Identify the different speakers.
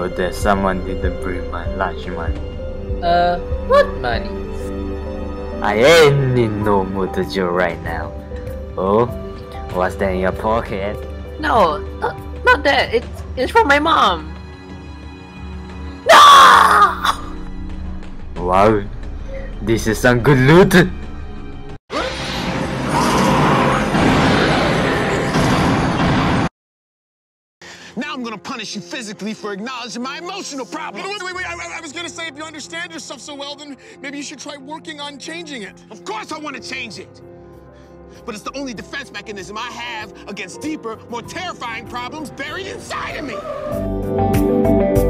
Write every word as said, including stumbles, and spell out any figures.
Speaker 1: But there's someone didn't bring my lunch money.
Speaker 2: Uh, what money?
Speaker 1: I ain't in no mood to joke right now. Oh, what's that in your pocket?
Speaker 2: No, not, not that. It's, it's from my mom. No!
Speaker 1: Wow, this is some good loot.
Speaker 3: Now I'm gonna punish you physically for acknowledging my emotional problems.
Speaker 4: Wait, wait, wait, I, I was gonna say, if you understand yourself so well, then maybe you should try working on changing it.
Speaker 3: Of course I want to change it. But it's the only defense mechanism I have against deeper, more terrifying problems buried inside of me.